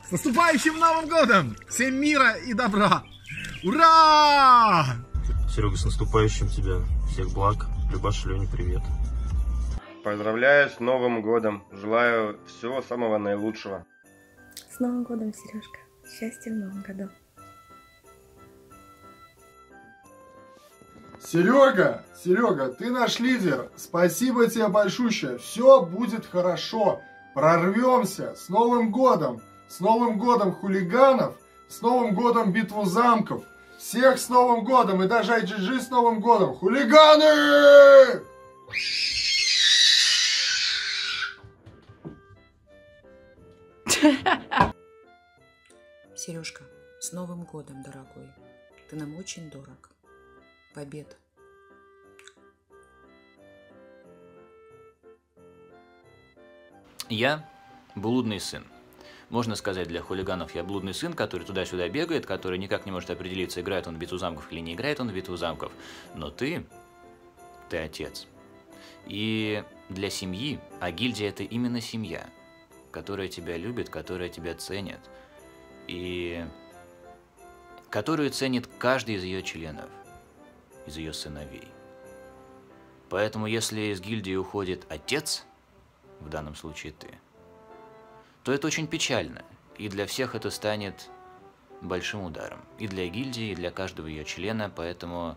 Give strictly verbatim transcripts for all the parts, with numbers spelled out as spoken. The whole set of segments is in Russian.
С наступающим Новым годом! Всем мира и добра! Ура! Серега, с наступающим тебя! Всех благ! Любаша, Леня, привет! Поздравляю с Новым годом! Желаю всего самого наилучшего! С Новым годом, Сережка! Счастья в Новом году! Серега, Серега, ты наш лидер. Спасибо тебе большущее. Все будет хорошо. Прорвемся. С Новым годом. С Новым годом хулиганов. С Новым годом битву замков. Всех с Новым годом. И даже ай джи джи с Новым годом. Хулиганы! Сережка, с Новым годом, дорогой. Ты нам очень дорог. Победа. Я блудный сын. Можно сказать, для хулиганов я блудный сын, который туда-сюда бегает, который никак не может определиться, играет он в битву замков или не играет он в битву замков. Но ты, ты отец. И для семьи, а гильдия — это именно семья, которая тебя любит, которая тебя ценит, и которую ценит каждый из ее членов, из ее сыновей. Поэтому, если из гильдии уходит отец, в данном случае ты, то это очень печально, и для всех это станет большим ударом. И для гильдии, и для каждого ее члена, поэтому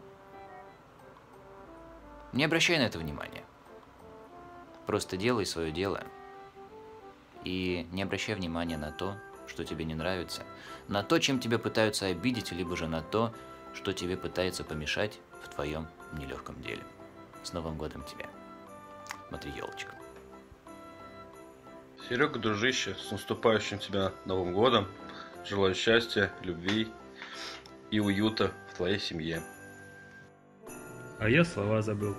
не обращай на это внимания. Просто делай свое дело, и не обращай внимания на то, что тебе не нравится, на то, чем тебя пытаются обидеть, либо же на то, что тебе пытается помешать в твоем нелегком деле. С Новым годом тебя. Смотри, елочка. Серега, дружище, с наступающим тебя Новым годом. Желаю счастья, любви и уюта в твоей семье. А я слова забыл.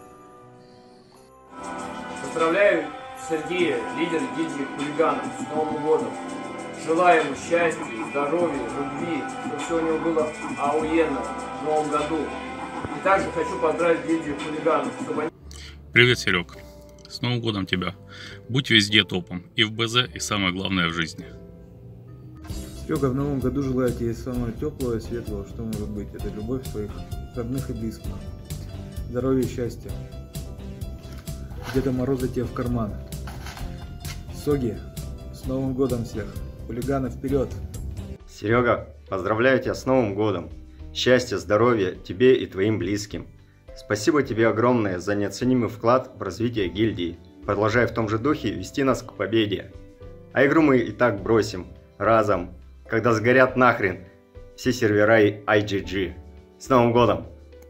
Поздравляю Сергея, лидера гильдии хулиганов, с Новым годом. Желаю ему счастья, здоровья, любви, чтобы все у него было охуенно в Новом году. И также хочу поздравить гильдию хулиганов, чтобы они... Привет, Серег. С Новым годом тебя. Будь везде топом. И в БЗ, и самое главное в жизни. Серега, в Новом году желаю тебе самого теплого и светлого, что может быть. Это любовь своих родных и близких. Здоровья и счастья. Деда Мороза тебе в карман. Соги, с Новым годом всех. Хулиганы вперед! Серега, поздравляю тебя с Новым годом. Счастья, здоровья тебе и твоим близким. Спасибо тебе огромное за неоценимый вклад в развитие гильдии. Продолжай в том же духе вести нас к победе. А игру мы и так бросим разом, когда сгорят нахрен все сервера ай джи джи. С Новым годом!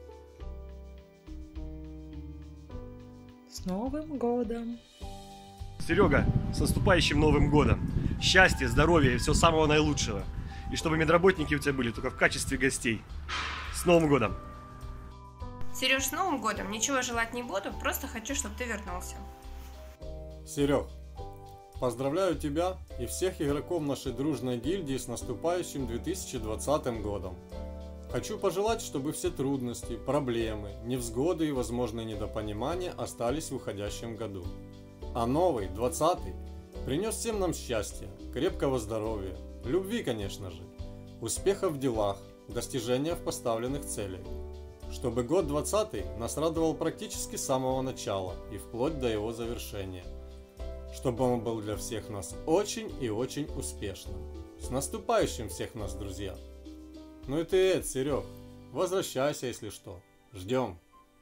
С Новым годом! Серега, с наступающим Новым годом! Счастья, здоровья и всего самого наилучшего. И чтобы медработники у тебя были только в качестве гостей. С Новым годом! Сереж, с Новым годом! Ничего желать не буду, просто хочу, чтобы ты вернулся. Серег, поздравляю тебя и всех игроков нашей дружной гильдии с наступающим две тысячи двадцатым годом. Хочу пожелать, чтобы все трудности, проблемы, невзгоды и возможные недопонимания остались в уходящем году. А новый, двадцатый, принес всем нам счастья, крепкого здоровья, любви, конечно же, успехов в делах, достижения в поставленных целях. Чтобы год двадцатый нас радовал практически с самого начала и вплоть до его завершения. Чтобы он был для всех нас очень и очень успешным. С наступающим всех нас, друзья! Ну и ты, Эд, Серег, возвращайся, если что. Ждем.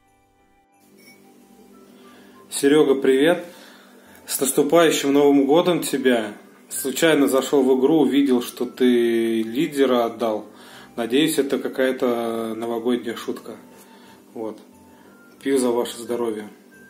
Серега, привет! С наступающим Новым годом тебя! Случайно зашел в игру, увидел, что ты лидера отдал. Надеюсь, это какая-то новогодняя шутка. Вот. Пью за ваше здоровье.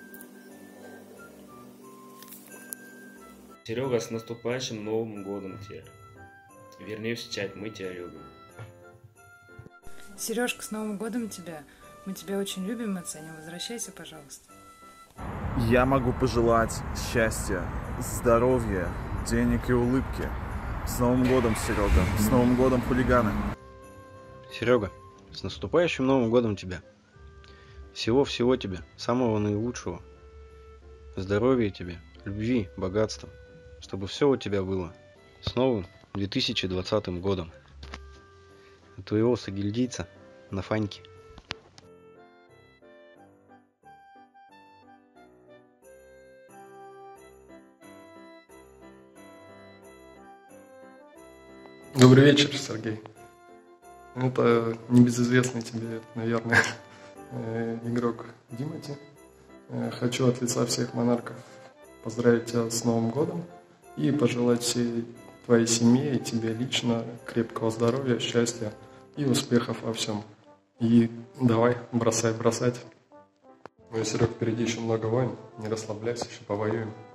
Серега, с наступающим Новым годом тебя! Вернись в чат, мы тебя любим. Сережка, с Новым годом тебя! Мы тебя очень любим и ценим. Возвращайся, пожалуйста. Я могу пожелать счастья, здоровья, денег и улыбки. С Новым годом, Серега! С Новым годом, хулиганы! Серега, с наступающим Новым годом тебя! Всего-всего тебе, самого наилучшего. Здоровья тебе, любви, богатства. Чтобы все у тебя было. С новым две тысячи двадцатым годом. От твоего согильдийца Нафаньки. Добрый вечер, Сергей. Это небезызвестный тебе, наверное, игрок Димати. Хочу от лица всех монарков поздравить тебя с Новым годом и пожелать всей твоей семье и тебе лично крепкого здоровья, счастья и успехов во всем. И давай, бросай, бросать. Ну и, Серег, впереди еще много войн, не расслабляйся, еще повоюем.